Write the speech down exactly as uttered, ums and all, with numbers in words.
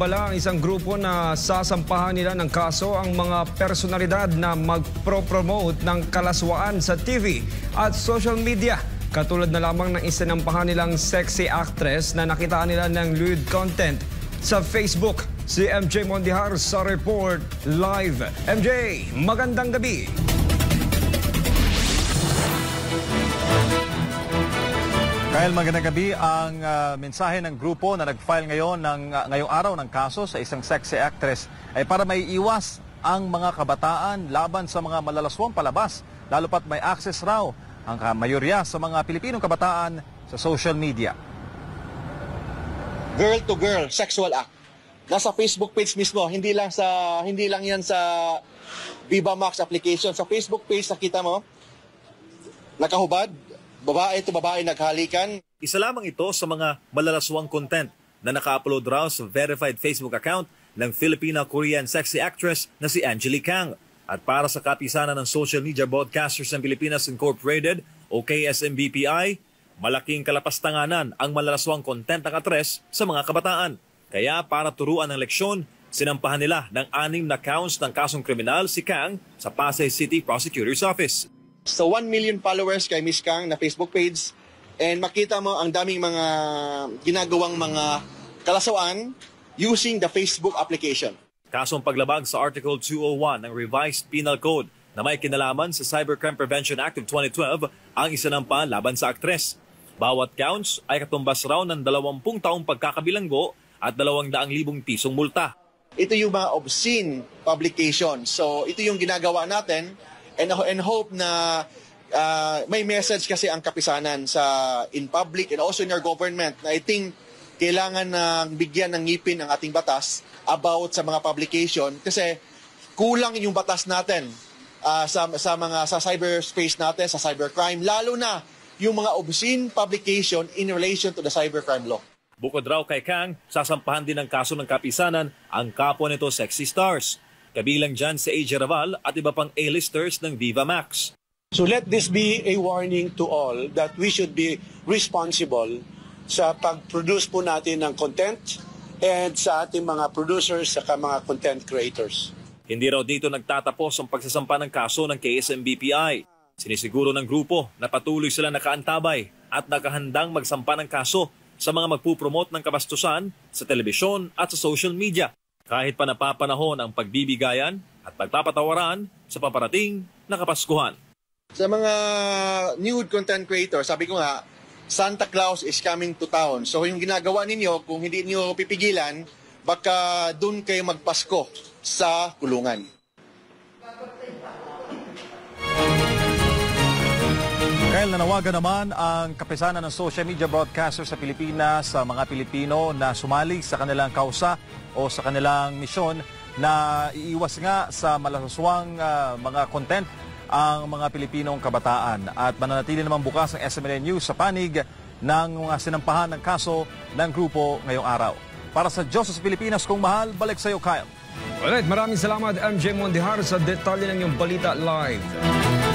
Binabalak ang isang grupo na sasampahan nila ng kaso ang mga personalidad na magpro-promote ng kalaswaan sa T V at social media. Katulad na lamang ng isinampahan nilang sexy actress na nakitaan nila ng lewd content sa Facebook. Si M J Mondihar sa Report Live. M J, magandang gabi. Kyle, magandang gabi. Ang uh, mensahe ng grupo na nag-file ngayon ng uh, ngayong araw ng kaso sa isang sexy actress ay para may iwas ang mga kabataan laban sa mga malalaswang palabas, lalo pat may access raw ang mayorya sa mga Pilipinong kabataan sa social media. Girl to girl sexual act. Nasa Facebook page mismo, hindi lang sa hindi lang 'yan sa Viva Max application. Sa Facebook page nakita mo nakahubad. Babae to babae naghalikan. Isa lamang ito sa mga malalaswang content na naka-upload raw sa verified Facebook account ng Filipino-Korean sexy actress na si Angelique Kang. At para sa kapisanan ng Social Media Broadcasters ng Pilipinas Incorporated o K S M B P I, malaking kalapastanganan ang malalaswang content ng aktres sa mga kabataan. Kaya para turuan ng leksyon, sinampahan nila ng anim na counts ng kasong kriminal si Kang sa Pasay City Prosecutor's Office. So one million followers kay Miss Kang na Facebook page and makita mo ang daming mga ginagawang mga kalaswaan using the Facebook application. Kasong paglabag sa Article two oh one ng Revised Penal Code na may kinalaman sa Cybercrime Prevention Act of twenty twelve ang isinampa laban sa aktres. Bawat counts ay katumbas raw ng dalawampung taong pagkakabilanggo at dalawang daang libong pisong multa. Ito yung mga obscene publication. So ito yung ginagawa natin. And, and hope na uh, may message kasi ang kapisanan sa in public and also in our government na I think kailangan na bigyan ng ngipin ang ating batas about sa mga publication kasi kulang yung batas natin uh, sa, sa mga sa cyberspace natin, sa cybercrime, lalo na yung mga obscene publication in relation to the cybercrime law. Bukod raw kay Kang, sasampahan din ng kaso ng kapisanan ang kapwa nito sexy stars. Kabilang dyan si A J Raval at iba pang A-listers ng Viva Max. So let this be a warning to all that we should be responsible sa pag-produce po natin ng content and sa ating mga producers at mga content creators. Hindi raw dito nagtatapos ang pagsasampa ng kaso ng K S M B P I. Sinisiguro ng grupo na patuloy sila nakaantabay at nakahandang magsampa ng kaso sa mga magpupromote ng kabastusan sa telebisyon at sa social media. Kahit pa napapanahon ang pagbibigayan at pagpapatawaran sa paparating na Kapaskuhan. Sa mga nude content creators, sabi ko nga, Santa Claus is coming to town. So yung ginagawa ninyo, kung hindi niyo pipigilan, baka dun kayo magpasko sa kulungan. Kyle, nanawagan naman ang kapisanan ng social media broadcasters sa Pilipinas sa mga Pilipino na sumali sa kanilang kausa o sa kanilang misyon na iiwas nga sa malaswang uh, mga content ang mga Pilipinong kabataan at mananatili naman bukas ang S M N News sa panig ng mga sinampahan ng kaso ng grupo ngayong araw. Para sa Diyos sa Pilipinas kung mahal, balik sa iyo, Kyle. Alright, maraming salamat M J Mondihar sa detalye ng iyong balita live.